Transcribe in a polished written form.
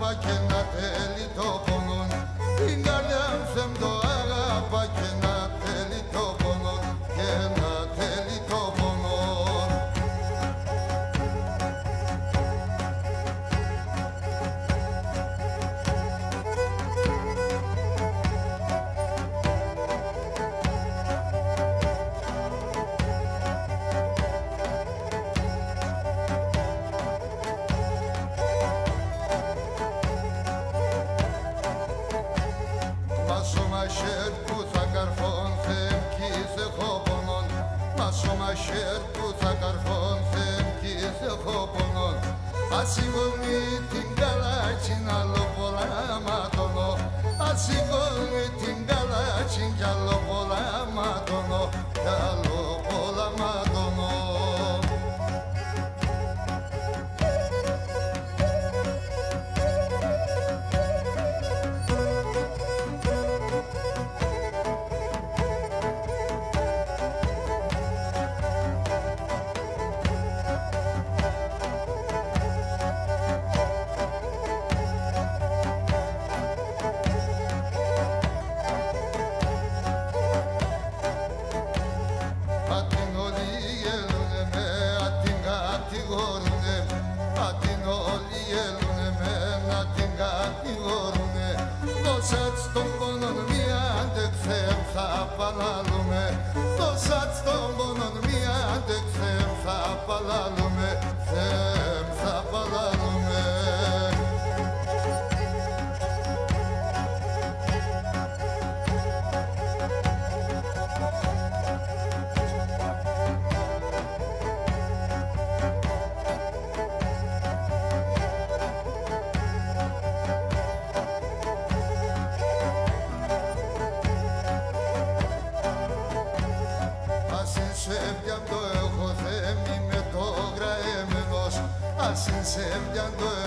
αγαπά και να θέλει το πόνο. Την καρδιά μου δεν το αγαπά και να θέλει το πόνο και να θέλει το πόνο. Μασομαχέρ που θα καρφώνθεν κι σε χωπονών. Μασομαχέρ που θα καρφώνθεν κι σε χωπονών. Ασίγωνη την καλάτσιν άλλο πολλά ματωνώ. Ασίγωνη την καλάτσιν κι άλλο πολλά ματωνώ. Κι άλλο πολλά ματωνώ. Τόσατς των πόνων μη αντεξέμ θα παλάλουμε. Τόσατς των πόνων μη αντεξέμ θα παλάλουμε. Θέμ θα παλάλουμε. Ασύν σε πιάντο